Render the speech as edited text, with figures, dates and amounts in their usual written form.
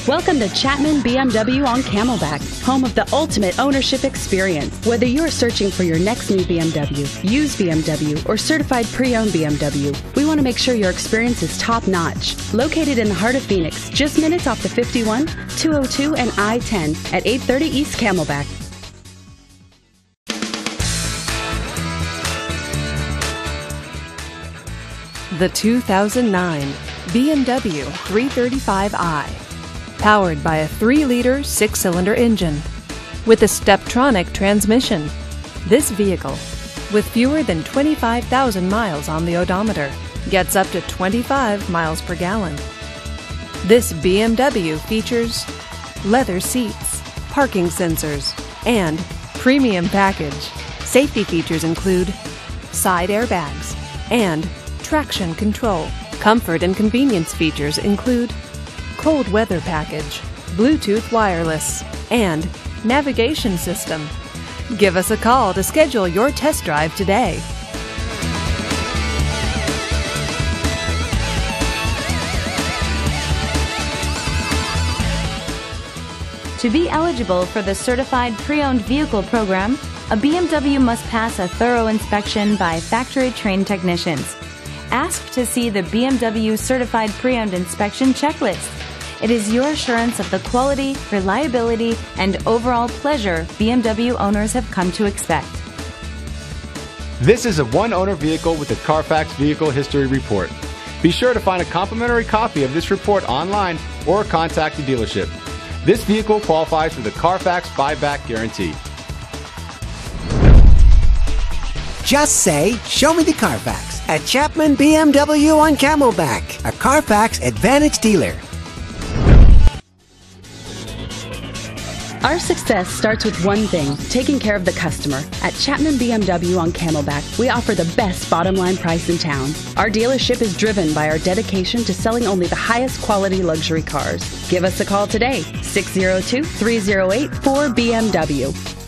Welcome to Chapman BMW on Camelback, home of the ultimate ownership experience. Whether you're searching for your next new BMW, used BMW, or certified pre-owned BMW, we want to make sure your experience is top-notch. Located in the heart of Phoenix, just minutes off the 51, 202, and I-10 at 830 East Camelback. The 2009 BMW 335i. Powered by a 3-liter 6-cylinder engine with a Steptronic transmission. This vehicle, with fewer than 25,000 miles on the odometer, gets up to 25 miles per gallon. This BMW features leather seats, parking sensors, and premium package. Safety features include side airbags and traction control. Comfort and convenience features include cold weather package, Bluetooth wireless, and navigation system. Give us a call to schedule your test drive today. To be eligible for the Certified Pre-Owned Vehicle Program, a BMW must pass a thorough inspection by factory-trained technicians. Ask to see the BMW Certified Pre-Owned Inspection Checklist. It is your assurance of the quality, reliability, and overall pleasure BMW owners have come to expect. This is a one-owner vehicle with a Carfax Vehicle History Report. Be sure to find a complimentary copy of this report online or contact the dealership. This vehicle qualifies for the Carfax Buyback Guarantee. Just say, "Show me the Carfax" at Chapman BMW on Camelback, a Carfax Advantage dealer. Our success starts with one thing, taking care of the customer. At Chapman BMW on Camelback, we offer the best bottom line price in town. Our dealership is driven by our dedication to selling only the highest quality luxury cars. Give us a call today, 602-308-4BMW.